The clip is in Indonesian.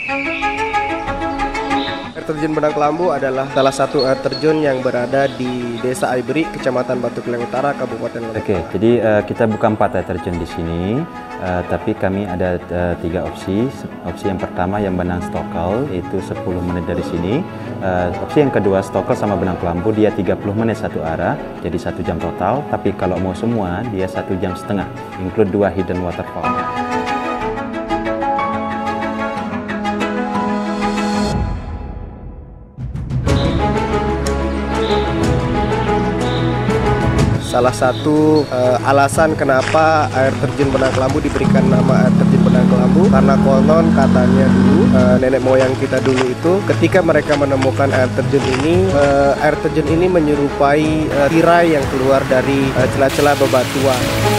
Air terjun Benang Kelambu adalah salah satu air terjun yang berada di Desa Aiberi, Kecamatan Batu Keleng Utara, Kabupaten Lombok. Oke, jadi kita buka 4 air terjun di sini, tapi kami ada 3 opsi. Opsi yang pertama yang Benang Stokel, yaitu 10 menit dari sini. Opsi yang kedua Stokel sama Benang Kelambu, dia 30 menit satu arah, jadi 1 jam total. Tapi kalau mau semua, dia 1,5 jam, include 2 hidden waterfall. Salah satu alasan kenapa air terjun Benang Kelambu diberikan nama air terjun Benang Kelambu, karena konon katanya dulu nenek moyang kita dulu itu ketika mereka menemukan air terjun ini menyerupai tirai yang keluar dari celah-celah bebatuan.